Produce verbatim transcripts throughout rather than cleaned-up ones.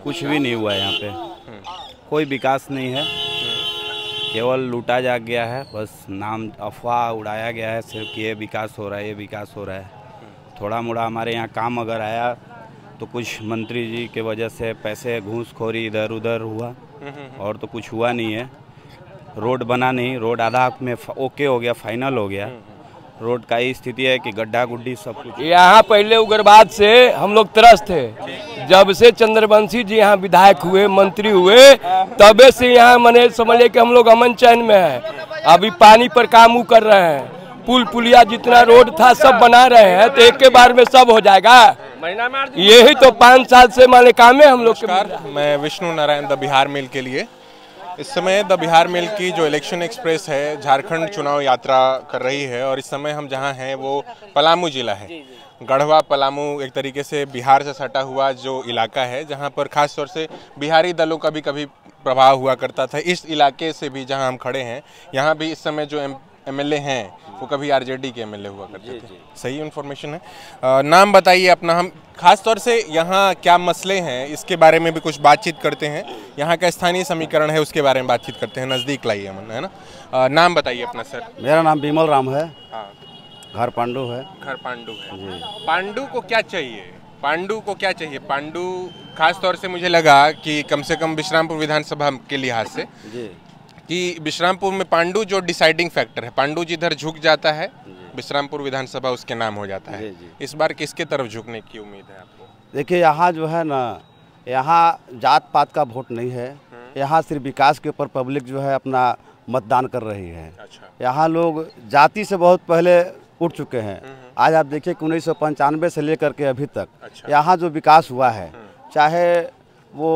कुछ भी नहीं हुआ है यहाँ पे, कोई विकास नहीं है, केवल लूटा जा गया है, बस नाम अफवाह उड़ाया गया है सिर्फ कि ये विकास हो रहा है, ये विकास हो रहा है। थोड़ा मोड़ा हमारे यहाँ काम अगर आया तो कुछ मंत्री जी के वजह से पैसे घूसखोरी इधर उधर हुआ, और तो कुछ हुआ नहीं है। रोड बना नहीं, रोड आधा में ओके हो गया, फाइनल हो गया। रोड का ही स्थिति है कि गड्ढा गुड्ढी सब कुछ। यहाँ पहले उग्रवाद से हम लोग त्रस्त थे, जब से चंद्रवंशी जी यहाँ विधायक हुए, मंत्री हुए, तबे से यहाँ मने समझिए कि हम लोग अमन चैन में है। अभी पानी पर काम कर रहे हैं, पुल पुलिया जितना रोड था सब बना रहे हैं, तो एक के बार में सब हो जाएगा। यही तो पाँच साल से माने काम है हम लोग के। मैं विष्णु नारायण द बिहार मेल के लिए। इस समय द बिहार मेल की जो इलेक्शन एक्सप्रेस है झारखंड चुनाव यात्रा कर रही है, और इस समय हम जहां हैं वो पलामू जिला है। गढ़वा पलामू एक तरीके से बिहार से सटा हुआ जो इलाका है, जहां पर खास तौर से बिहारी दलों का भी कभी प्रभाव हुआ करता था। इस इलाके से भी जहां हम खड़े हैं, यहाँ भी इस समय जो एम एल ए हैं वो कभी आरजेडी के एमएलए हुआ करते थे। सही इन्फॉर्मेशन है। आ, नाम बताइए अपना। हम खास तौर से यहाँ क्या मसले हैं इसके बारे में भी कुछ बातचीत करते हैं। यहाँ का स्थानीय समीकरण है उसके बारे में बातचीत करते हैं। नज़दीक लाइए मन, है ना। आ, नाम बताइए अपना सर। मेरा नाम विमल राम है। हाँ, घर पांडु है। घर पांडु है जी। पांडु को क्या चाहिए? पांडु को क्या चाहिए? पांडु खास तौर से मुझे लगा कि कम से कम विश्रामपुर विधानसभा के लिहाज से जी, कि विश्रामपुर में पांडु जो डिसाइडिंग फैक्टर है, पांडु जिधर झुक जाता है विश्रामपुर विधानसभा उसके नाम हो जाता है। जी, जी। इस बार किसके तरफ झुकने की उम्मीद है आपको? देखिए यहाँ जो है ना, यहाँ जात पात का वोट नहीं है, यहाँ सिर्फ विकास के ऊपर पब्लिक जो है अपना मतदान कर रही है। अच्छा। यहाँ लोग जाति से बहुत पहले उठ चुके हैं। आज आप देखिए कि उन्नीस सौ पंचानवे से लेकर के अभी तक अच्छा। यहाँ जो विकास हुआ है, चाहे वो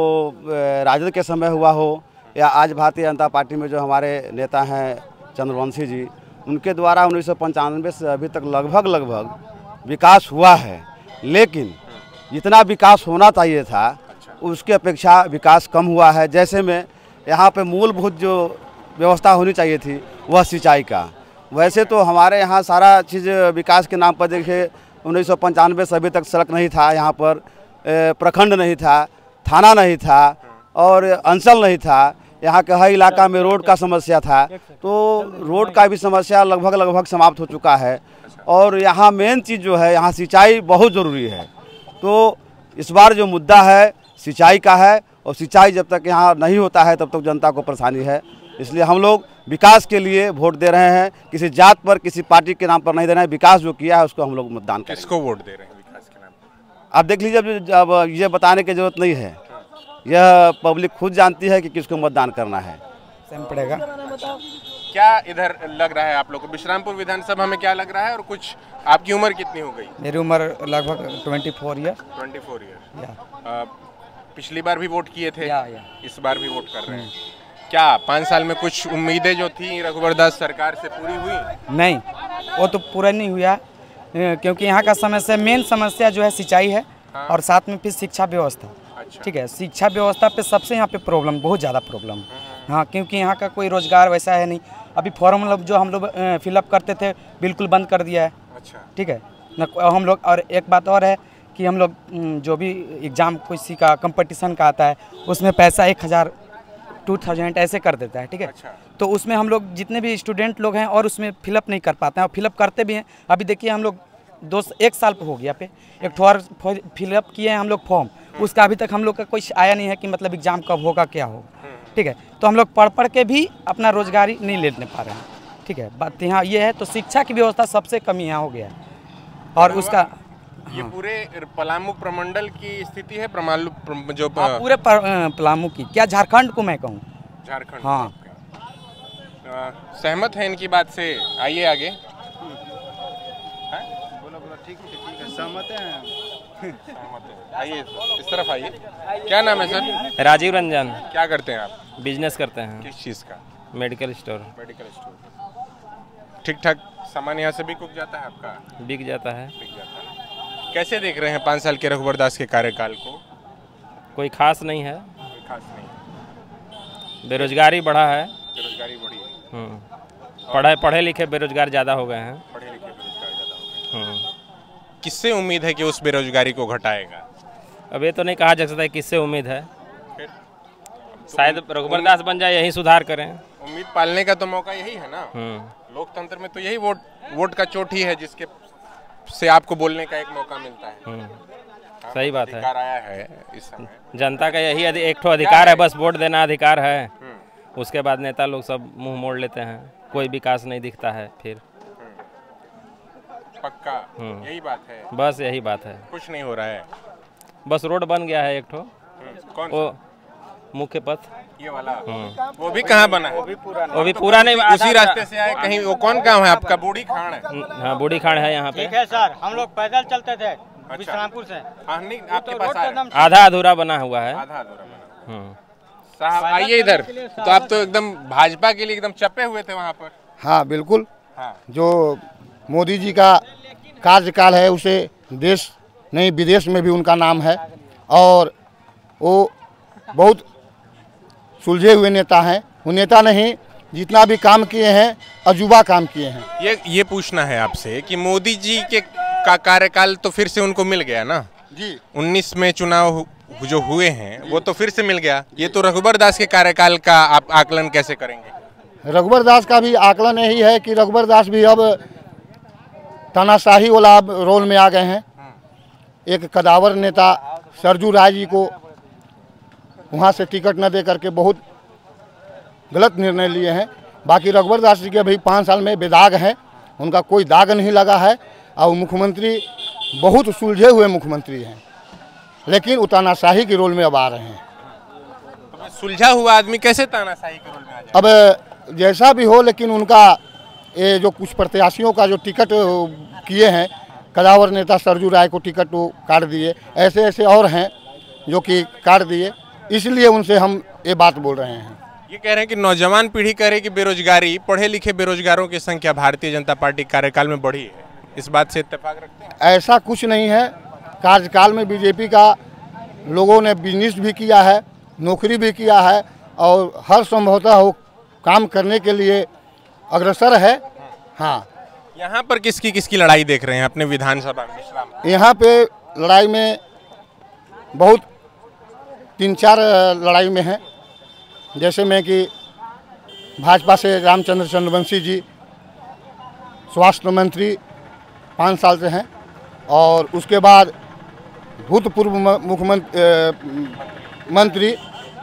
राजद के समय हुआ हो या आज भारतीय जनता पार्टी में जो हमारे नेता हैं चंद्रवंशी जी, उनके द्वारा उन्नीस सौ पंचानवे से अभी तक लगभग लगभग विकास हुआ है। लेकिन जितना विकास होना चाहिए था उसकी अपेक्षा विकास कम हुआ है। जैसे में यहाँ पे मूलभूत जो व्यवस्था होनी चाहिए थी वह सिंचाई का, वैसे तो हमारे यहाँ सारा चीज़ विकास के नाम पर देखिए उन्नीस सौ पंचानवे से अभी तक सड़क नहीं था, यहाँ पर प्रखंड नहीं था, थाना नहीं था और अंचल नहीं था। यहाँ के हर इलाका में रोड का समस्या था, तो रोड का भी समस्या लगभग लगभग समाप्त हो चुका है। और यहाँ मेन चीज़ जो है, यहाँ सिंचाई बहुत ज़रूरी है। तो इस बार जो मुद्दा है सिंचाई का है, और सिंचाई जब तक यहाँ नहीं होता है तब तक जनता को परेशानी है। इसलिए हम लोग विकास के लिए वोट दे रहे हैं, किसी जात पर किसी पार्टी के नाम पर नहीं दे रहे हैं। विकास जो किया है उसको हम लोग मतदान करें। किसको वोट दे रहे हैं विकास के नाम पर? आप देख लीजिए, अब ये बताने की जरूरत नहीं है, यह पब्लिक खुद जानती है कि किसको मतदान करना है। सही पड़ेगा। क्या इधर लग रहा है आप लोग को विश्रामपुर विधानसभा में क्या लग रहा है? और कुछ आपकी उम्र कितनी हो गई? मेरी उम्र लगभग चौबीस ईयर। चौबीस ईयर। पिछली बार भी वोट किए थे, या, या। इस बार भी वोट कर रहे हैं। क्या पाँच साल में कुछ उम्मीदें जो थी रघुवर दास सरकार से पूरी हुई? नहीं, वो तो पूरा नहीं हुआ, क्योंकि यहाँ का समस्या मेन समस्या जो है सिंचाई है। हाँ। और साथ में फिर शिक्षा व्यवस्था। अच्छा। ठीक है, शिक्षा व्यवस्था पे सबसे यहाँ पे प्रॉब्लम, बहुत ज़्यादा प्रॉब्लम। हाँ, क्योंकि यहाँ का कोई रोजगार वैसा है नहीं। अभी फॉर्म जो हम लोग फिलअप करते थे बिल्कुल बंद कर दिया है। अच्छा। ठीक है न, हम लोग और एक बात और है कि हम लोग जो भी एग्ज़ाम किसी का कंपटीशन का आता है उसमें पैसा एक हज़ार टू थाउजेंड ऐसे कर देता है। ठीक है। अच्छा। तो उसमें हम लोग जितने भी स्टूडेंट लोग हैं और उसमें फिलअप नहीं कर पाते हैं, और फिलअप करते भी हैं। अभी देखिए हम लोग दो एक साल हो गया पे एक ठो और फिलअप किए हैं हम लोग फॉर्म, उसका अभी तक हम लोग का कोई आया नहीं है कि मतलब एग्ज़ाम कब होगा क्या होगा। ठीक है, तो हम लोग पढ़ पढ़ के भी अपना रोजगारी नहीं लेने पा रहे हैं। ठीक है, बात यहाँ ये है। तो शिक्षा की व्यवस्था सबसे कमी यहाँ हो गया है। और उसका ये पूरे पलामू प्रमंडल की स्थिति है। प्रमालू जो हाँ, पूरे पलामू की, क्या झारखंड को मैं कहूँ? झारखंड। हाँ। सहमत है इनकी बात से? आइए आगे। बोलो बोलो। ठीक है ठीक है, सहमत है। आइए इस तरफ आइए। क्या नाम है सर? राजीव रंजन। क्या करते हैं आप? बिजनेस करते हैं। किस चीज़ का? Medical store. Medical store. ठीक ठाक सामान यहाँ से बिक जाता है आपका? बिक जाता है। बिक जाता है। कैसे देख रहे हैं पाँच साल के रघुवर दास के कार्यकाल को? कोई खास नहीं है। कोई खास नहीं। बेरोजगारी बढ़ा है। बेरोजगारी बढ़ी है। पढ़े पढ़े लिखे बेरोजगार ज़्यादा हो गए हैं। पढ़े लिखे बेरोजगार ज़्यादा हो गए। किससे उम्मीद है कि उस बेरोजगारी को घटाएगा? अब ये तो नहीं कहा जा सकता है किससे उम्मीद है। शायद रघुवर दास बन जाए, यही सुधार करें। उम्मीद पालने का तो मौका यही है ना। लोकतंत्र में तो यही वोट वोट का चोट ही है जिसके से आपको बोलने का एक मौका मिलता है। सही बात है। अधिकार आया है इस समय, जनता का यही अधि- एक ठो अधिकार है, बस वोट देना अधिकार है। उसके बाद नेता लोग सब मुंह मोड़ लेते हैं, कोई विकास नहीं दिखता है। फिर पक्का यही बात है, बस यही बात है, कुछ नहीं हो रहा है। बस रोड बन गया है एक ठो, कौन वो मुख्य पथ, ये वाला, वो भी कहाँ बना है? वो भी पूरा नहीं, उसी रास्ते से आए कहीं। वो कौन गाँव है आपका? बूढ़ी खान है। हाँ बूढ़ी खाड़ है यहाँ पे। ठीक है सर, हम लोग पैदल चलते थे विश्रामपुर से। हाँ, नहीं, आपके पास आ रहा है। आधा अधूरा बना हुआ है। आधा अधूरा बना। हम्म। साहब आइए इधर। तो आप तो एकदम भाजपा के लिए एकदम चपे हुए थे वहाँ पर। हाँ बिल्कुल। हाँ। जो मोदी जी का कार्यकाल है उसे देश नहीं विदेश में भी उनका नाम है, और वो बहुत सुलझे हुए नेता हैं। वो नेता नहीं, जितना भी काम किए हैं अजूबा काम किए हैं। ये ये पूछना है आपसे कि मोदी जी के का कार्यकाल तो फिर से उनको मिल गया ना जी। उन्नीस में चुनाव जो हुए हैं वो तो फिर से मिल गया। ये तो रघुवर दास के कार्यकाल का आप आकलन कैसे करेंगे? रघुवर दास का भी आकलन यही है कि रघुवर दास भी अब तानाशाही वाला रोल में आ गए हैं। एक कदावर नेता सरजू राय जी को वहाँ से टिकट न दे करके बहुत गलत निर्णय लिए हैं। बाकी रघुवर दास जी के अभी पाँच साल में बेदाग हैं, उनका कोई दाग नहीं लगा है, और मुख्यमंत्री बहुत सुलझे हुए मुख्यमंत्री हैं, लेकिन वो तानाशाही के रोल में अब आ रहे हैं। तो सुलझा हुआ आदमी कैसे तानाशाही के रोल में आ जाए? अब जैसा भी हो, लेकिन उनका ये जो कुछ प्रत्याशियों का जो टिकट किए हैं, कदावर नेता सरजू राय को टिकट वो काट दिए, ऐसे ऐसे और हैं जो कि काट दिए, इसलिए उनसे हम ये बात बोल रहे हैं। ये कह रहे हैं कि नौजवान पीढ़ी कह रही है कि बेरोजगारी, पढ़े लिखे बेरोजगारों की संख्या भारतीय जनता पार्टी कार्यकाल में बढ़ी है। इस बात से इत्तेफाक रखते हैं? ऐसा कुछ नहीं है। कार्यकाल में बीजेपी का लोगों ने बिजनेस भी किया है, नौकरी भी किया है, और हर संभवतः वो काम करने के लिए अग्रसर है। हाँ, यहाँ पर किसकी किसकी लड़ाई देख रहे हैं अपने विधानसभा में? यहाँ पे लड़ाई में बहुत तीन चार लड़ाई में है। जैसे में कि भाजपा से रामचंद्र चंद्रवंशी जी स्वास्थ्य मंत्री पाँच साल से हैं, और उसके बाद भूतपूर्व मुख्यमंत्री मंत्री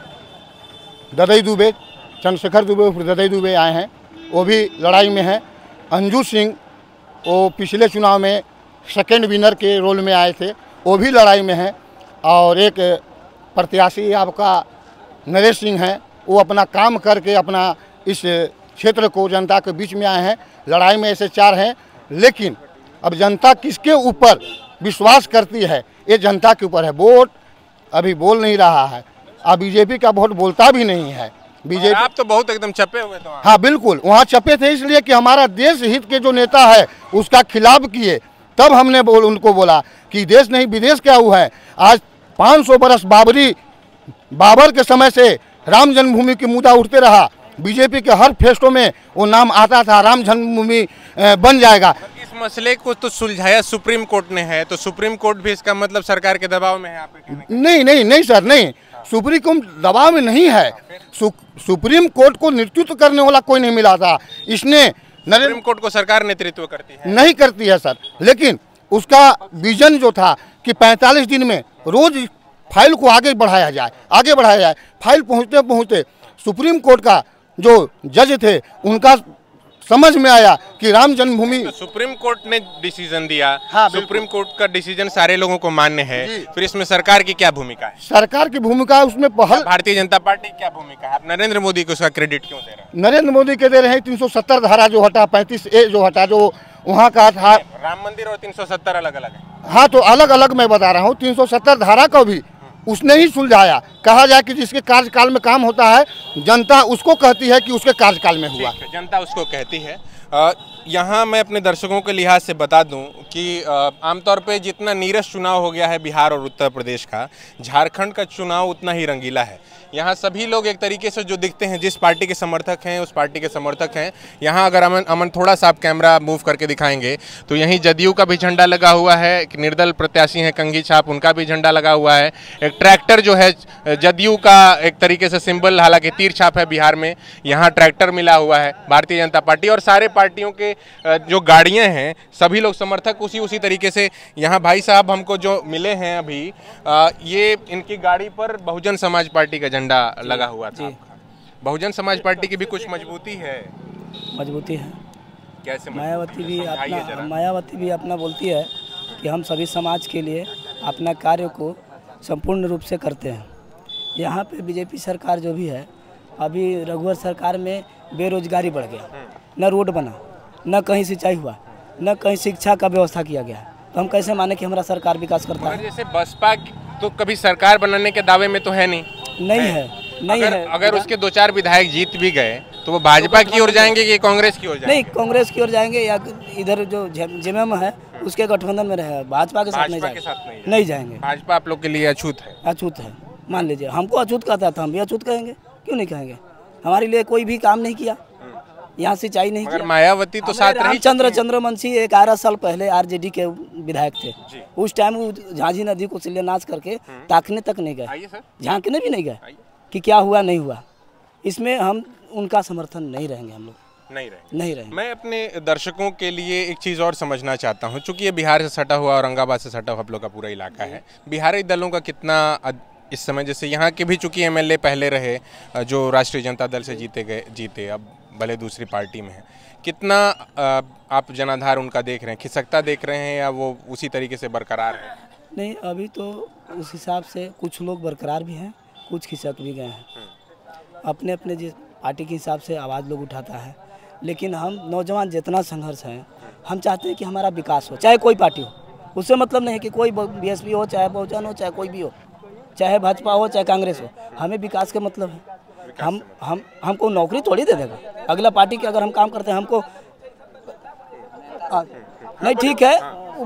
ददई दुबे, चंद्रशेखर दुबे उर्फ ददई दुबे आए हैं, वो भी लड़ाई में हैं। अंजू सिंह वो पिछले चुनाव में सेकेंड विनर के रोल में आए थे, वो भी लड़ाई में हैं। और एक प्रत्याशी आपका नरेश सिंह हैं, वो अपना काम करके अपना इस क्षेत्र को जनता के बीच में आए हैं। लड़ाई में ऐसे चार हैं, लेकिन अब जनता किसके ऊपर विश्वास करती है ये जनता के ऊपर है। वोट अभी बोल नहीं रहा है, अब बीजेपी का वोट बोलता भी नहीं है। बीजेपी आप तो बहुत एकदम चपे हुए थे। हाँ बिल्कुल, वहाँ चपे थे इसलिए कि हमारा देश हित के जो नेता है उसका खिलाफ किए, तब हमने बोल उनको बोला कि देश नहीं विदेश क्या हुआ है। आज पाँच सौ बरस बाबरी बाबर के समय से राम जन्मभूमि की मुद्दा उठते रहा। बीजेपी के हर फेस्टों में वो नाम आता था, राम जन्मभूमि बन जाएगा। इस मसले को तो सुलझाया सुप्रीम कोर्ट ने है, तो सुप्रीम कोर्ट भी इसका मतलब सरकार के दबाव में है आपके कहने का? नहीं नहीं नहीं सर, नहीं, सुप्रीम कोर्ट दबाव में नहीं है। सु, सुप्रीम कोर्ट को नेतृत्व करने वाला कोई नहीं मिला था। इसने सुप्रीम कोर्ट को सरकार नेतृत्व करती है? नहीं करती है सर, लेकिन उसका विजन जो था कि पैंतालीस दिन में रोज फाइल को आगे बढ़ाया जाए, आगे बढ़ाया जाए। फाइल पहुंचते पहुंचते सुप्रीम कोर्ट का जो जज थे उनका समझ में आया कि राम जन्मभूमि, तो सुप्रीम कोर्ट ने डिसीजन दिया। हाँ, सुप्रीम कोर्ट का डिसीजन सारे लोगों को मान्य है, फिर इसमें सरकार की क्या भूमिका है? सरकार की भूमिका उसमें पहल, भारतीय जनता पार्टी की क्या भूमिका है? आप नरेंद्र मोदी को उसका क्रेडिट क्यों दे रहे हैं? नरेंद्र मोदी के दे रहे हैं। तीन सौ सत्तर धारा जो हटा, पैंतीस ए जो हटा, जो वहाँ का था। राम मंदिर और तीन सौ सत्तर अलग अलग है। हाँ, तो अलग अलग मैं बता रहा हूँ। तीन सौ सत्तर धारा को भी उसने ही सुलझाया। कहा जाए कि जिसके कार्यकाल में काम होता है जनता उसको कहती है कि उसके कार्यकाल में हुआ। जनता उसको कहती है। यहाँ मैं अपने दर्शकों के लिहाज से बता दूं कि आमतौर पे जितना नीरस चुनाव हो गया है बिहार और उत्तर प्रदेश का, झारखंड का चुनाव उतना ही रंगीला है। यहाँ सभी लोग एक तरीके से जो दिखते हैं, जिस पार्टी के समर्थक हैं उस पार्टी के समर्थक हैं। यहाँ अगर अमन अमन थोड़ा सा आप कैमरा मूव करके दिखाएंगे तो यहीं जदयू का भी झंडा लगा हुआ है, एक निर्दल प्रत्याशी हैं कंघी छाप, उनका भी झंडा लगा हुआ है। एक ट्रैक्टर जो है जदयू का एक तरीके से सिंबल, हालांकि तीर छाप है बिहार में, यहाँ ट्रैक्टर मिला हुआ है भारतीय जनता पार्टी। और सारे पार्टियों के जो गाड़ियाँ हैं सभी लोग समर्थक उसी उसी तरीके से। यहाँ भाई साहब हमको जो मिले हैं अभी, ये इनकी गाड़ी पर बहुजन समाज पार्टी का झंडा लगा हुआ था। बहुजन समाज पार्टी की भी कुछ मजबूती है मजबूती है कैसे? मायावती भी अपना मायावती भी अपना बोलती है कि हम सभी समाज के लिए अपना कार्य को संपूर्ण रूप से करते हैं। यहाँ पे बीजेपी सरकार जो भी है, अभी रघुवर सरकार में बेरोजगारी बढ़ गया, न रोड बना, न कहीं सिंचाई हुआ, न कहीं शिक्षा का व्यवस्था किया गया। तो हम कैसे माने कि हमारा सरकार विकास करता है? जैसे बसपा तो कभी सरकार बनाने के दावे में तो है नहीं नहीं है, नहीं अगर, है। अगर उसके दो चार विधायक जीत भी गए तो वो भाजपा की ओर जाएंगे कि कांग्रेस की ओर जाएंगे? नहीं, कांग्रेस की ओर जाएंगे या इधर जो जेएमएम है उसके गठबंधन में रहे, भाजपा के साथ नहीं जाएंगे। नहीं जाएंगे। भाजपा आप लोग के लिए अछूत है? अछूत है, मान लीजिए। हमको अछूत कहता था, हम भी अछूत कहेंगे, क्यों नहीं कहेंगे? हमारे लिए कोई भी काम नहीं किया, यहाँ सिंचाई नहीं किया। मायावती तो साथ रही। रामचंद्र चंद्रवंशी ग्यारह साल पहले आरजेडी के विधायक थे, उस टाइम वो झांझी नदी को शिलान्यास करके ताकने तक नहीं गए, झांकने भी नहीं गए कि क्या हुआ नहीं हुआ। इसमें हम उनका समर्थन नहीं रहेंगे, हम लोग नहीं रहे नहीं रहे। मैं अपने दर्शकों के लिए एक चीज़ और समझना चाहता हूँ, चूँकि ये बिहार से सटा हुआ, औरंगाबाद से सटा हुआ आप लोग का पूरा इलाका है, बिहारी दलों का कितना इस समय, जैसे यहाँ के भी चूँकि एमएलए पहले रहे जो राष्ट्रीय जनता दल से जीते गए जीते अब भले दूसरी पार्टी में है, कितना आप जनाधार उनका देख रहे हैं? खिसकता देख रहे हैं या वो उसी तरीके से बरकरार है? नहीं, अभी तो उस हिसाब से कुछ लोग बरकरार भी हैं, कुछ खिसक भी गए हैं। अपने अपने जिस पार्टी के हिसाब से आवाज़ लोग उठाता है, लेकिन हम नौजवान जितना संघर्ष हैं, हम चाहते हैं कि हमारा विकास हो, चाहे कोई पार्टी हो। उससे मतलब नहीं है कि कोई बीएसपी हो, चाहे बहुजन हो, चाहे कोई भी हो, चाहे भाजपा हो, चाहे कांग्रेस हो, हमें विकास का मतलब है। हम हम हमको नौकरी थोड़ी दे देगा अगला पार्टी के, अगर हम काम करते हैं हमको आ, नहीं, ठीक है,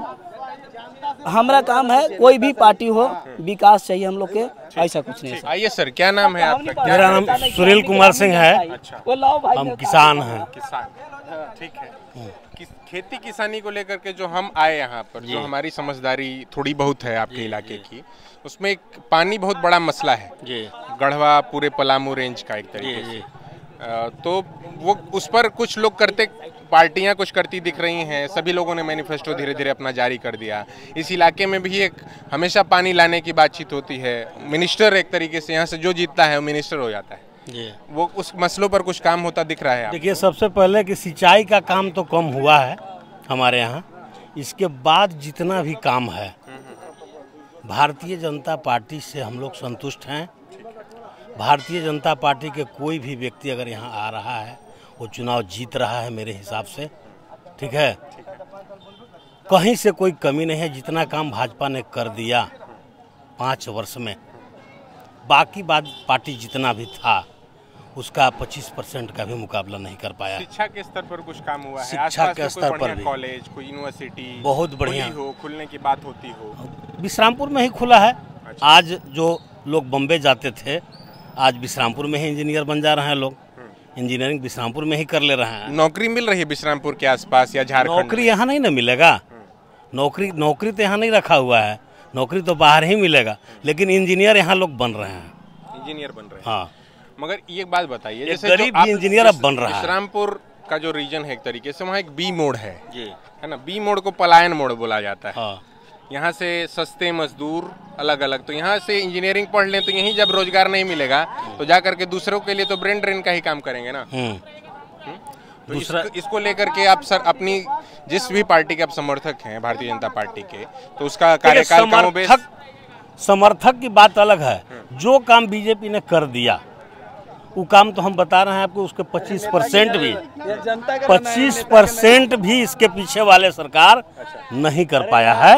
हमारा काम है, कोई भी पार्टी हो, विकास चाहिए हम लोग के, ऐसा कुछ नहीं है। आइए सर, क्या नाम है आपका? मेरा नाम सुनील कुमार सिंह है। हम किसान हैं। किसान, ठीक है। कि, खेती किसानी को लेकर के जो हम आए यहाँ पर, जो हमारी समझदारी थोड़ी बहुत है आपके इलाके की, उसमें एक पानी बहुत बड़ा मसला है जी। गढ़वा पूरे पलामू रेंज का एक तरीके से, तो वो उस पर कुछ लोग करते, पार्टियां कुछ करती दिख रही हैं। सभी लोगों ने मैनिफेस्टो धीरे धीरे अपना जारी कर दिया। इस इलाके में भी एक हमेशा पानी लाने की बातचीत होती है। मिनिस्टर एक तरीके से यहाँ से जो जीतता है वो मिनिस्टर हो जाता है जी। वो उस मसलों पर कुछ काम होता दिख रहा है? देखिए, सबसे पहले कि सिंचाई का काम तो कम हुआ है हमारे यहाँ। इसके बाद जितना भी काम है, भारतीय जनता पार्टी से हम लोग संतुष्ट हैं। भारतीय जनता पार्टी के कोई भी व्यक्ति अगर यहाँ आ रहा है वो चुनाव जीत रहा है मेरे हिसाब से, ठीक है। कहीं से कोई कमी नहीं है। जितना काम भाजपा ने कर दिया पाँच वर्ष में, बाकी बात पार्टी जितना भी था उसका पच्चीस परसेंट का भी मुकाबला नहीं कर पाया। शिक्षा के स्तर पर कुछ काम हुआ है? शिक्षा के स्तर पर भी कॉलेज, कोई यूनिवर्सिटी बहुत बढ़िया हो, खुलने की बात होती हो? विश्रामपुर में ही खुला है। अच्छा। आज जो लोग बम्बे जाते थे, आज विश्रामपुर में ही इंजीनियर बन जा रहे हैं लोग। इंजीनियरिंग विश्रामपुर में ही कर ले रहे हैं। नौकरी मिल रही है विश्रामपुर के आसपास या झारखंड? नौकरी यहाँ नहीं ना मिलेगा। नौकरी नौकरी तो यहाँ नहीं रखा हुआ है, नौकरी तो बाहर ही मिलेगा। लेकिन इंजीनियर यहाँ लोग बन रहे हैं, इंजीनियर बन रहे हैं। हाँ, मगर एक बात बताइए, जैसे गरीब भी इंजीनियर अब बन रहा है। विश्रामपुर का जो रीजन है एक तरीके से, वहाँ एक बी मोड़ है जी, है ना। बी मोड़ को पलायन मोड़ बोला जाता है। हाँ। यहाँ से सस्ते मजदूर अलग अलग, तो यहाँ से इंजीनियरिंग पढ़ लें तो यहीं जब रोजगार नहीं मिलेगा तो जा करके दूसरों के लिए तो ब्रेन ड्रेन का ही काम करेंगे ना। तो दूसरा इसको, इसको लेकर के आप सर अपनी जिस भी पार्टी के आप समर्थक हैं भारतीय जनता पार्टी के, तो उसका कार्यकाल समर्थक समर्थक की बात अलग है। जो काम बीजेपी ने कर दिया वो काम तो हम बता रहे हैं आपको, उसके पच्चीस परसेंट भी पच्चीस परसेंट भी इसके पीछे वाले सरकार नहीं कर पाया है।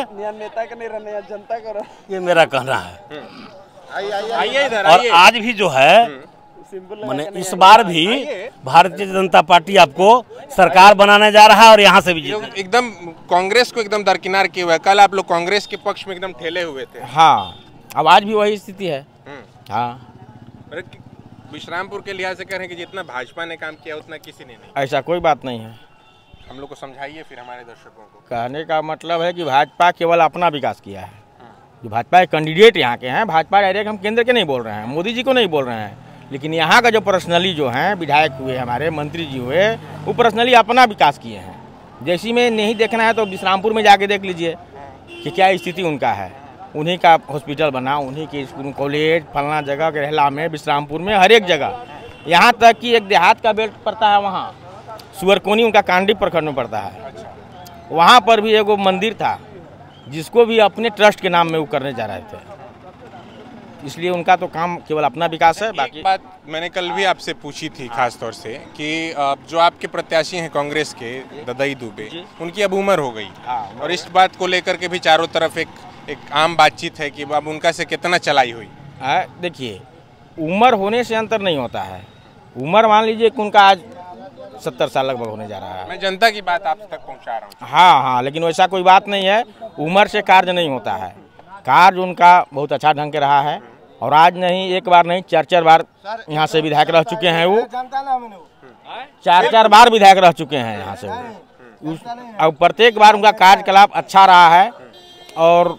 ये मेरा कहना है। और आज भी जो है मैंने इस बार भी भारतीय जनता पार्टी आपको सरकार बनाने जा रहा है और यहाँ से भी जो एकदम कांग्रेस को एकदम दरकिनार किए हुए है। कल आप लोग कांग्रेस के पक्ष में एकदम ठेले हुए थे। हाँ, अब आज भी वही स्थिति है। हाँ, विश्रामपुर के लिहाज से कह रहे हैं कि जितना भाजपा ने काम किया उतना किसी ने नहीं। ऐसा कोई बात नहीं है। हम लोग को समझाइए फिर हमारे दर्शकों को। कहने का मतलब है कि भाजपा केवल अपना विकास किया है। जो भाजपा के कैंडिडेट यहाँ के हैं, भाजपा डायरेक्ट हम केंद्र के नहीं बोल रहे हैं, मोदी जी को नहीं बोल रहे हैं, लेकिन यहाँ का जो पर्सनली जो हैं विधायक हुए, हमारे मंत्री जी हुए, वो पर्सनली अपना विकास किए हैं। जैसी में नहीं देखना है तो विश्रामपुर में जाके देख लीजिए कि क्या स्थिति उनका है। उन्हीं का हॉस्पिटल बना, उन्हीं के स्कूल कॉलेज फलना जगह केरला में, विश्रामपुर में, हर एक जगह। यहाँ तक कि एक देहात का बेल्ट पड़ता है, वहाँ सुअरकोनी उनका कांडी प्रखंड में पड़ता है। वहाँ पर भी एगो मंदिर था जिसको भी अपने ट्रस्ट के नाम में वो करने जा रहे थे। इसलिए उनका तो काम केवल अपना विकास है। बाकी बात मैंने कल भी आपसे पूछी थी खास तौर से कि जो आपके प्रत्याशी हैं कांग्रेस के ददाई दुबे, उनकी अब उम्र हो गई और इस बात को लेकर के भी चारों तरफ एक एक आम बातचीत है कि अब उनका से कितना चलाई हुई। देखिए, उम्र होने से अंतर नहीं होता है। उम्र मान लीजिए कि उनका आज सत्तर साल लगभग होने जा रहा है। मैं जनता की बात आप तक पहुंचा रहा हूँ। हाँ हाँ, लेकिन वैसा कोई बात नहीं है। उम्र से कार्य नहीं होता है। कार्य उनका बहुत अच्छा ढंग के रहा है और आज नहीं, एक बार नहीं, चार चार बार यहाँ से विधायक रह चुके हैं। वो चार चार बार विधायक रह चुके हैं यहाँ से वो। और प्रत्येक बार उनका कार्यकलाप अच्छा रहा है। और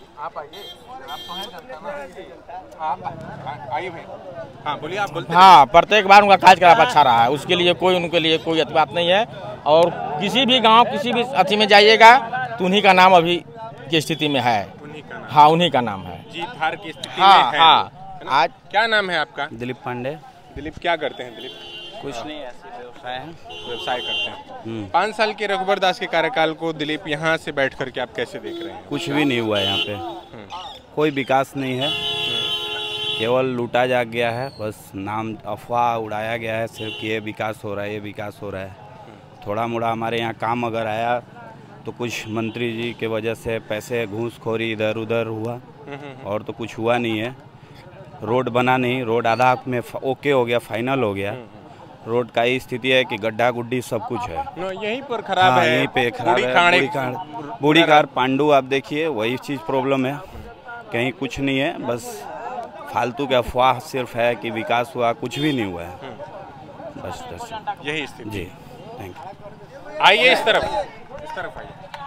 हाँ बोलिए, आप बोलते। हाँ, प्रत्येक बार उनका कार्यकलाप अच्छा रहा है। उसके लिए कोई उनके लिए कोई बात नहीं है। और किसी भी गांव, किसी भी अथी में जाइएगा तो उन्हीं का नाम अभी की स्थिति में है। हाँ, उन्हीं का नाम है। जीत हार की स्थिति हाँ, में है। हाँ। आज क्या नाम है आपका? दिलीप पांडे। दिलीप, क्या करते हैं दिलीप? कुछ नहीं, ऐसे व्यवसाय है। व्यवसाय करते हैं। पाँच साल के रघुबर दास के कार्यकाल को दिलीप यहाँ से बैठ करके आप कैसे देख रहे हैं? कुछ भी नहीं हुआ है यहाँ पे, कोई विकास नहीं है, केवल लूटा जा गया है। बस नाम अफवाह उड़ाया गया है सिर्फ कि ये विकास हो रहा है, ये विकास हो रहा है। थोड़ा मोड़ा हमारे यहाँ काम अगर आया तो कुछ मंत्री जी के वजह से पैसे घूसखोरी इधर उधर हुआ, और तो कुछ हुआ नहीं है। रोड बना नहीं, रोड आधा में ओके हो गया, फाइनल हो गया। रोड का ये स्थिति है कि गड्ढा गुड्डी सब कुछ है। यहीं पर खराब हाँ, है, यहीं पे खराब है। बूढ़ी कार पांडू आप देखिए, वही चीज़ प्रॉब्लम है। कहीं कुछ नहीं है, बस फालतू के अफवाह सिर्फ है कि विकास हुआ, कुछ भी नहीं हुआ है। बस बस यही स्थिति जी। Thank you. आइए इस तरफ, इस तरफ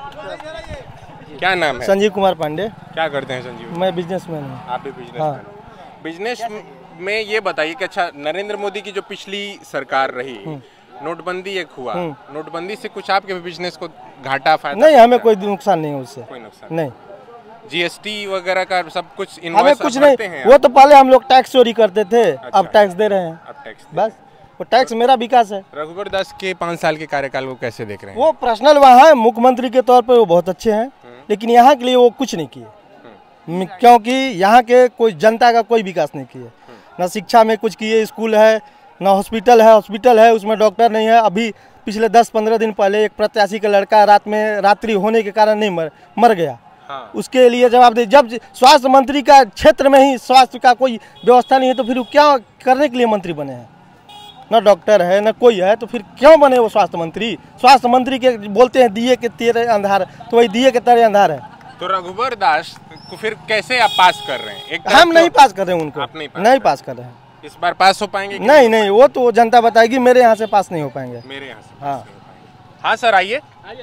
आइए। क्या नाम है? संजीव कुमार पांडे। क्या करते हैं संजीव? मैं बिजनेसमैन हूँ। आप भी बिजनेसमैन? बिजनेस में ये बताइए कि अच्छा, नरेंद्र मोदी की जो पिछली सरकार रही, नोटबंदी एक हुआ, नोटबंदी से कुछ आपके बिजनेस को घाटा फायदा? नहीं, हमें कोई नुकसान नहीं है उससे। कोई नुकसान नहीं। जीएसटी वगैरह का सब कुछ हमें कुछ नहीं। वो तो पहले हम लोग टैक्स चोरी करते थे, अब टैक्स दे रहे हैं। अब टैक्स बस वो टैक्स मेरा विकास है। रघुबर दास के पाँच साल के कार्यकाल को कैसे देख रहे हैं? वो पर्सनल वहाँ है, मुख्यमंत्री के तौर पर वो बहुत अच्छे हैं, लेकिन यहाँ के लिए वो कुछ नहीं किए, क्योंकि यहाँ के कोई जनता का कोई विकास नहीं किए। न शिक्षा में कुछ किए, स्कूल है, न हॉस्पिटल है, हॉस्पिटल है उसमें डॉक्टर नहीं है। अभी पिछले दस पंद्रह दिन पहले एक प्रत्याशी का लड़का रात में रात्रि होने के कारण नहीं मर मर गया। हाँ। उसके लिए जवाब दे, जब स्वास्थ्य मंत्री का क्षेत्र में ही स्वास्थ्य का कोई व्यवस्था नहीं है तो फिर वो क्या करने के लिए मंत्री बने हैं? न डॉक्टर है न कोई है, तो फिर क्यों बने वो स्वास्थ्य मंत्री? स्वास्थ्य मंत्री के बोलते हैं दिए के तेरे अंधार, तो वही दिए के तेरे अंधार है। तो रघुबर दास को फिर कैसे आप पास कर रहे हैं? एक हम नहीं पास कर रहे हैं उनको, नहीं पास, नहीं पास कर रहे हैं। इस बार पास हो पाएंगे? नहीं नहीं, वो तो जनता बताएगी, मेरे यहाँ से पास नहीं हो पाएंगे। मेरे यहाँ से? हाँ हाँ सर, आइए।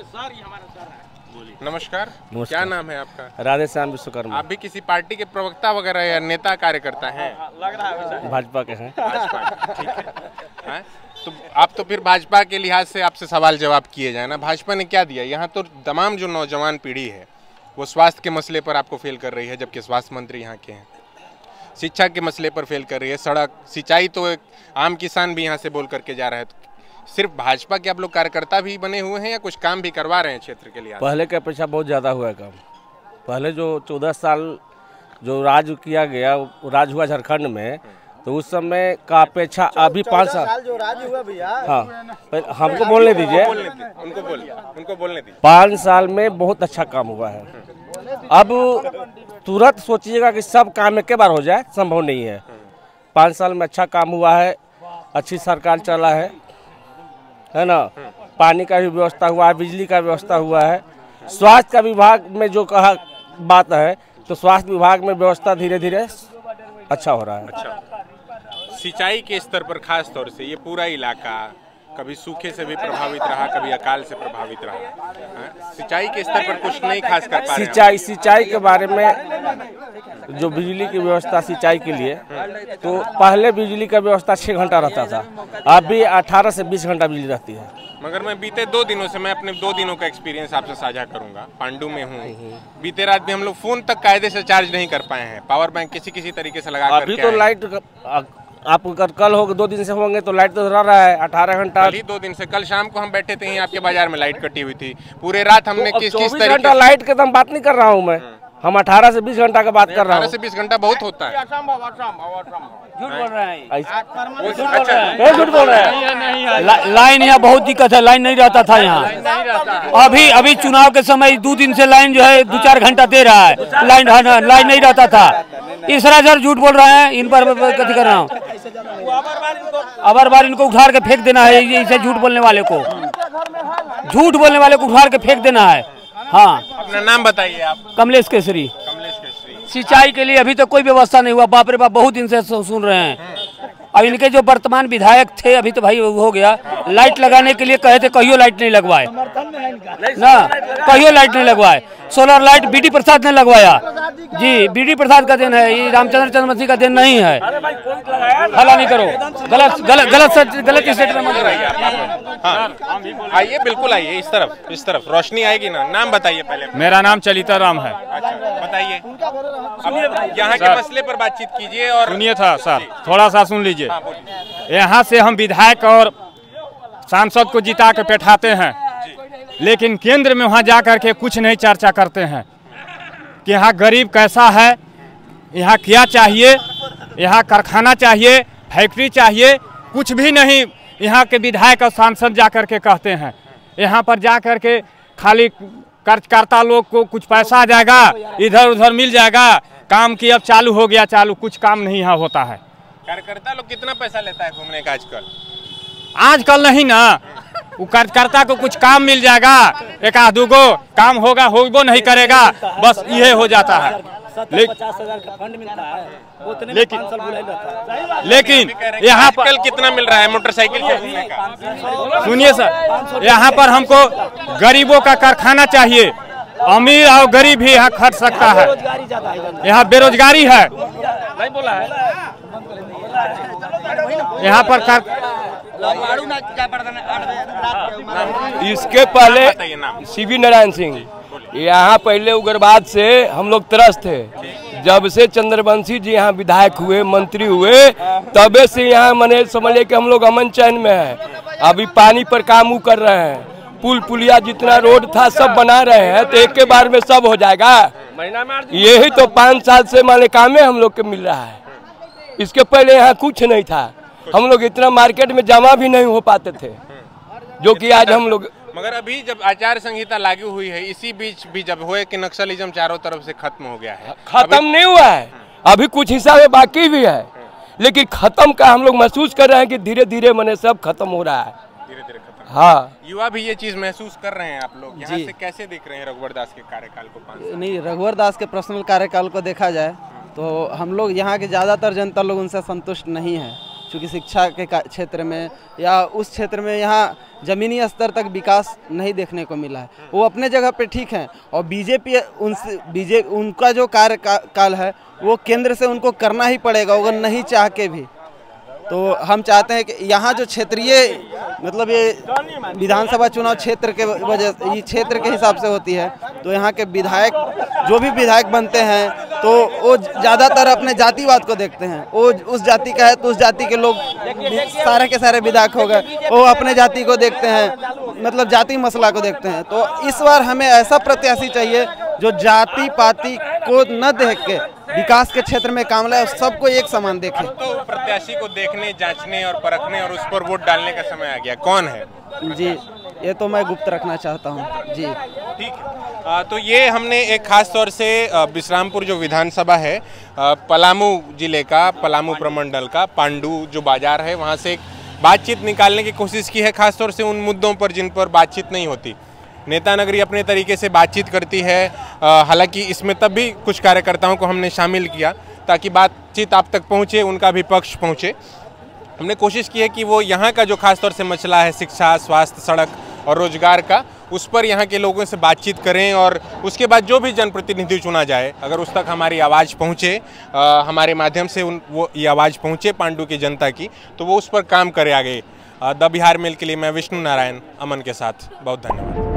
नमस्कार, क्या नाम है आपका? राधे श्याम विश्वकर्मा। आप भी किसी पार्टी के प्रवक्ता वगैरह या नेता कार्यकर्ता हैं? लग रहा है भाजपा के हैं। ठीक है, तो आप तो फिर भाजपा के लिहाज से आपसे सवाल जवाब किए जाए ना। भाजपा ने क्या दिया? यहाँ तो तमाम जो नौजवान पीढ़ी है वो स्वास्थ्य के मसले पर आपको फेल कर रही है, जबकि स्वास्थ्य मंत्री यहाँ के हैं। शिक्षा के मसले पर फेल कर रही है, सड़क, सिंचाई तो एक आम किसान भी यहाँ से बोल करके जा रहा है। तो सिर्फ भाजपा के आप लोग कार्यकर्ता भी बने हुए हैं या कुछ काम भी करवा रहे हैं क्षेत्र के लिए? पहले के अपेक्षा बहुत ज़्यादा हुआ है काम। पहले जो चौदह साल जो राज किया गया, राज हुआ झारखंड में, तो उस समय का अपेक्षा अभी पाँच साल जो राज हुआ भैया। हाँ, हमको बोलने दीजिए, उनको बोलिए, उनको बोलने दीजिए। पाँच साल में बहुत अच्छा काम हुआ है। अब तुरंत सोचिएगा कि सब काम एक बार हो जाए, संभव नहीं है। पाँच साल में अच्छा काम हुआ है। अच्छी सरकार चला है है ना। पानी का भी व्यवस्था हुआ है, बिजली का व्यवस्था हुआ है। स्वास्थ्य का विभाग में जो कहा बात है तो स्वास्थ्य विभाग में व्यवस्था धीरे धीरे अच्छा हो रहा है। अच्छा, सिंचाई के स्तर पर खास तौर से ये पूरा इलाका कभी सूखे से भी प्रभावित रहा, कभी अकाल से प्रभावित रहा। सिंचाई के स्तर पर कुछ नहीं खास कर पा रहे हैं। सिंचाई सिंचाई के बारे में जो बिजली की व्यवस्था सिंचाई के लिए, तो पहले बिजली का व्यवस्था छः घंटा रहता था, अभी अठारह से बीस घंटा बिजली रहती है। मगर मैं बीते दो दिनों से, मैं अपने दो दिनों का एक्सपीरियंस आपसे साझा करूंगा। पांडु में हूँ, बीते रात भी हम लोग फोन तक कायदे से चार्ज नहीं कर पाए हैं, पावर बैंक किसी किसी तरीके से लगा अभी तो लाइट आप अगर कल हो दो दिन से होंगे तो लाइट तो रह रहा है अठारह घंटा। कल ही दो दिन से, कल शाम को हम बैठे थे आपके बाजार में, लाइट कटी हुई थी पूरे रात। हमने किस किस तरीके घंटा लाइट के तो हम बात नहीं कर रहा हूँ मैं, हम अठारह से बीस घंटा का बात कर रहा हूँ। अठारह से बीस घंटा बहुत होता है। झूठ बोल रहे हैं, झूठ बोल रहे हैं। लाइन यहाँ बहुत दिक्कत है, लाइन नहीं रहता था यहाँ। अभी अभी चुनाव के समय दो दिन से लाइन जो है दो चार घंटा दे रहा है, लाइन लाइन नहीं रहता था। इस तरह सर झूठ बोल रहे हैं, इन पर कथी कर रहा हूँ। अबर बार इनको उठार के फेंक देना है, इसे झूठ बोलने वाले को, झूठ बोलने वाले को उठार के फेंक देना है। हाँ, अपना नाम बताइए आप। कमलेश केसरी। कमलेश केसरी। सिंचाई के लिए अभी तक कोई व्यवस्था नहीं हुआ, बाप रे बाप, बहुत दिन से सुन रहे हैं। अब इनके जो वर्तमान विधायक थे अभी तो भाई हो गया, लाइट लगाने के लिए कहे थे, कहियो लाइट नहीं लगवाए ना, कहियो लाइट नहीं लगवाए। सोलर लाइट बीडी प्रसाद ने लगवाया जी, बीडी प्रसाद का दिन है, ये रामचंद्र चंद्रवंशी का दिन नहीं है। हला नहीं करो, गलत गलत गलत गलत स्टेटमेंट। आइए, बिल्कुल आइए, इस तरफ इस तरफ रोशनी आएगी ना। नाम बताइए पहले। मेरा नाम चलिता राम है। अच्छा, बताइए, यहाँ के मसले पर बातचीत कीजिए। और सुनिए था सर, थोड़ा सा सुन लीजिए। यहाँ से हम विधायक और सांसद को जिता के बैठाते हैं, लेकिन केंद्र में वहाँ जा कर के कुछ नहीं चर्चा करते हैं कि यहाँ गरीब कैसा है, यहाँ क्या चाहिए, यहाँ कारखाना चाहिए, फैक्ट्री चाहिए, कुछ भी नहीं। यहाँ के विधायक और सांसद जा कर के कहते हैं, यहाँ पर जा कर के खाली कार्यकर्ता लोग को कुछ पैसा आ जाएगा, इधर उधर मिल जाएगा, काम की अब चालू हो गया चालू, कुछ काम नहीं यहाँ होता है। कार्यकर्ता लोग कितना पैसा लेता है घूमने का आजकल? आजकल नहीं ना, वो कार्यकर्ता को कुछ काम मिल जाएगा, एक आध दो काम होगा, होगो नहीं करेगा, बस ये हो जाता है। ले, पचास हजार का फंड मिलता है, उतने लेकिन पाँच साल बुलाई रहता है। लेकिन यहाँ पर कितना मिल रहा है मोटरसाइकिल का? सुनिए सर, यहाँ पर हमको गरीबों का कारखाना चाहिए, अमीर और गरीब भी यहाँ खर्च सकता है। यहाँ बेरोजगारी है, नहीं बोला है यहाँ पर कर... इसके पहले सीवी नारायण सिंह, यहाँ पहले उग्रवाद से हम लोग त्रस्त थे। जब से चंद्रवंशी जी यहाँ विधायक हुए, मंत्री हुए, तबे से यहाँ मने समझिए कि हम लोग अमन चैन में हैं। अभी पानी पर काम कर रहे हैं, पुल पुलिया जितना रोड था सब बना रहे हैं, तो एक के बार में सब हो जाएगा। यही तो पाँच साल से माने कामे हम लोग के मिल रहा है। इसके पहले यहाँ कुछ नहीं था, हम लोग इतना मार्केट में जमा भी नहीं हो पाते थे, जो कि आज हम लोग। मगर अभी जब आचार संहिता लागू हुई है, इसी बीच भी जब हुए कि नक्सलिज्म चारों तरफ से खत्म हो गया है। खत्म नहीं हुआ है, अभी कुछ हिस्सा में बाकी भी है, लेकिन खत्म का हम लोग महसूस कर रहे हैं कि धीरे धीरे मने सब खत्म हो रहा है। धीरे धीरे खत्म। हाँ, युवा भी ये चीज महसूस कर रहे हैं। आप लोग यहाँ से कैसे देख रहे हैं रघुवर दास के कार्यकाल को? पाँच साल नहीं, रघुवर दास के पर्सनल कार्यकाल को देखा जाए तो हम लोग यहाँ के ज़्यादातर जनता लोग उनसे संतुष्ट नहीं है, क्योंकि शिक्षा के क्षेत्र में या उस क्षेत्र में यहाँ ज़मीनी स्तर तक विकास नहीं देखने को मिला है। वो अपने जगह पे ठीक हैं, और बीजेपी उनसे बीजे उनका जो कार्यकाल है वो केंद्र से उनको करना ही पड़ेगा, अगर नहीं चाह के भी। तो हम चाहते हैं कि यहाँ जो क्षेत्रीय मतलब ये विधानसभा चुनाव क्षेत्र के वजह ये क्षेत्र के हिसाब से होती है, तो यहाँ के विधायक जो भी विधायक बनते हैं तो वो ज़्यादातर अपने जातिवाद को देखते हैं। वो उस जाति का है तो उस जाति के लोग सारे के सारे विधायक हो गए, वो अपने जाति को देखते हैं, मतलब जाति मसला को देखते हैं। तो इस बार हमें ऐसा प्रत्याशी चाहिए जो जाति पाति को न देख के विकास के क्षेत्र में काम लाए, सबको एक समान देखे। तो प्रत्याशी को देखने, जांचने और परखने और उस पर वोट डालने का समय आ गया। कौन है? जी, ये तो मैं गुप्त रखना चाहता हूँ जी। ठीक है, तो ये हमने एक खास तौर से विश्रामपुर जो विधानसभा है, पलामू जिले का, पलामू प्रमंडल का पांडु जो बाजार है, वहाँ से एक बातचीत निकालने की कोशिश की है, खासतौर से उन मुद्दों पर जिन पर बातचीत नहीं होती। नेता नगरी अपने तरीके से बातचीत करती है, हालांकि इसमें तब भी कुछ कार्यकर्ताओं को हमने शामिल किया ताकि बातचीत आप तक पहुंचे, उनका भी पक्ष पहुंचे। हमने कोशिश की है कि वो यहाँ का जो खासतौर से मसला है शिक्षा, स्वास्थ्य, सड़क और रोजगार का, उस पर यहाँ के लोगों से बातचीत करें और उसके बाद जो भी जनप्रतिनिधि चुना जाए, अगर उस तक हमारी आवाज़ पहुँचे, हमारे माध्यम से उन वो ये आवाज़ पहुँचे पांडु की जनता की, तो वो उस पर काम करे आगे। द बिहार मेल के लिए मैं विष्णु नारायण अमन के साथ, बहुत धन्यवाद।